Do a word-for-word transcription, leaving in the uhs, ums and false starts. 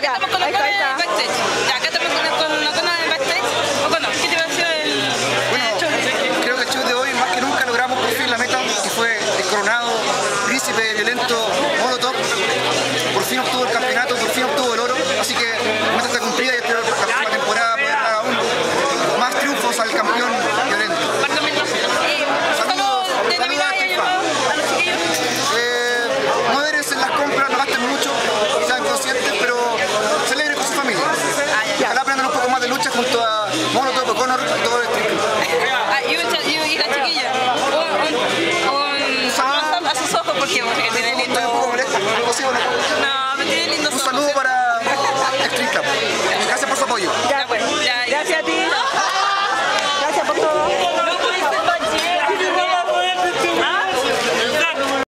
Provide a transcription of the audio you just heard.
acá Ya, estamos con ahí los está, ahí de está. backstage. Ya, acá estamos con, con los donas de backstage. Bueno, ¿qué te pareció el, Bueno, el show? creo que el show de hoy más que nunca logramos por fin la meta, que fue el coronado príncipe violento Molotov. Por fin obtuvo el campeonato, por fin obtuvo el oro, así que la meta está cumplida y espero que la próxima temporada poder dar aún más triunfos al campeón violento. Marco Mendoza. Eh, saludos de saludos Navidad a y Año Triunfa. Nuevo a los chiquillos. Eh, no eres en las compras, no gasten mucho, sean conscientes, pero celebren con su familia. Ojalá aprendan un poco más de lucha junto a Molotov, O'Connor y todo el equipo. Ah, y, un cha- y, y la chiquilla. Un, un, un saludo a sus ojos porque, porque tiene lindo. Estoy un poco molesto, no consigo una- No, pero tiene lindos Un ojos. saludo para Extreme Club. Gracias por su apoyo. Ya, Ya, pues, ya, gracias a ti.